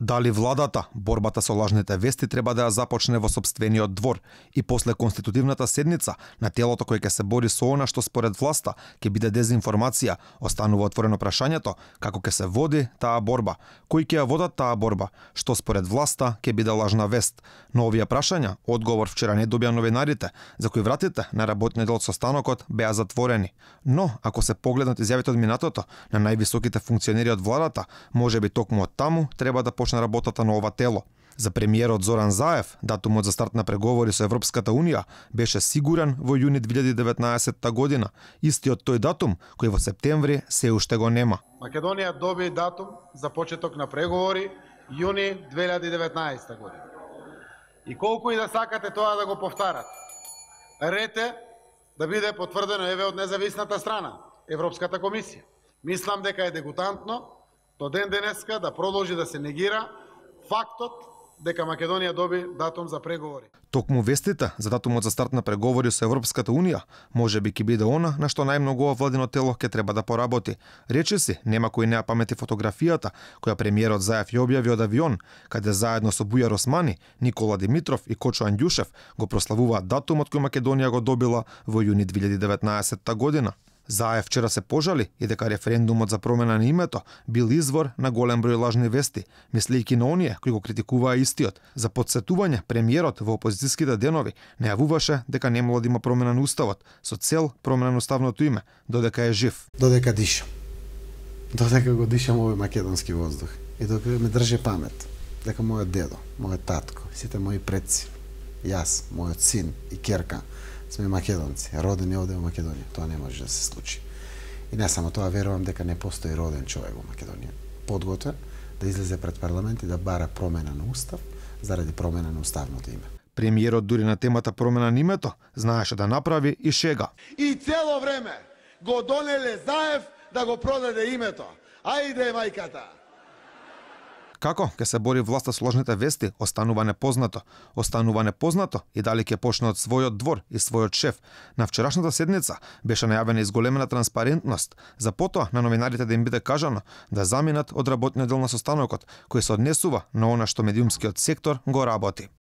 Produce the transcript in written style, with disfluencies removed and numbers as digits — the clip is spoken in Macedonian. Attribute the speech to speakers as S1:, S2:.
S1: Дали владата борбата со лажните вести треба да ја започне во сопствениот двор и после конститутивната седница на телото кој ќе се бори со она што според власта ќе биде дезинформација, останува отворено прашањето како ќе се води таа борба, кои ќе ја водат таа борба, што според власта ќе биде лажна вест. На овие прашања одговор вчера не добија новинарите, за кои вратите на работниот дел со станокот беа затворени. Но ако се погледнат изјавите од минатото на највисоките функционери од владата, можеби токму од таму треба да почне работата на ова тело. За премиерот Зоран Заев, датумот за старт на преговори со Европската Унија беше сигурен во јуни 2019 година, истиот тој датум кој во септември се уште го нема.
S2: Македонија доби датум за почеток на преговори јуни 2019 година. И колку и да сакате тоа да го повтарат, рете да биде потврдено еве од независната страна, Европската комисија. Мислам дека е дегутантно до ден денеска да продолжи да се негира фактот дека Македонија доби датум за преговори.
S1: Токму вестите за датумот за старт на преговори со Европската Унија можеби ќе биде она на што најмногу ова владино тело ќе треба да поработи. Речиси, нема кој не ја памети фотографијата која премиерот Заев ја објави од авион, каде заедно со Бујар Османи, Никола Димитров и Кочо Андјушев го прославуваат датумот кој Македонија го добила во јуни 2019 година. Заев вчера се пожали и дека референдумот за промена на името бил извор на голем број лажни вести, мислејќи на оние кои го критикуваа истиот. За потсетување, премиерот во опозицијските денови најавуваше дека немало да има промена на уставот со цел промена на уставното име, додека е жив.
S3: Додека дишам. Додека го дишам овој македонски воздух и додека ме држи памет дека мојот дедо, мојот татко, сите мои предци, јас, мојот син и ќерка сме македонци, родени овде во Македонија. Тоа не може да се случи. И не само тоа, верувам дека не постои роден човек во Македонија подготвен да излезе пред парламент и да бара промена на устав заради промена на уставното име.
S1: Премиерот дури на темата промена на името знаеше да направи и шега.
S2: И цело време го донеле Заев да го продаде името. Ајде мајката!
S1: Како ќе се бори власта со лажните вести останува непознато. Останува непознато и дали ќе почне од својот двор и својот шеф. На вчерашната седница беше најавена изголемена транспарентност, за потоа на новинарите да им биде кажано да заминат од работниот дел на состанокот, кој се однесува на она што медиумскиот сектор го работи.